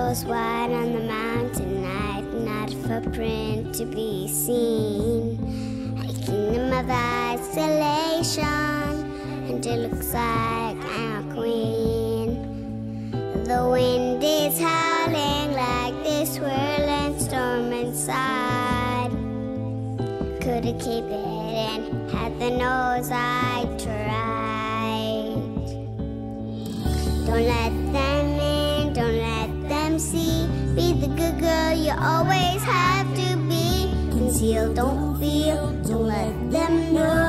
goes wide on the mountain night, not a footprint to be seen. A kingdom of isolation, and it looks like I'm a queen. The wind is howling like this swirling storm inside. Couldn't keep it in, had the nose I tried. Don't let them in, don't let them see. Be the good girl you always have to be. Conceal, don't feel, don't let them know.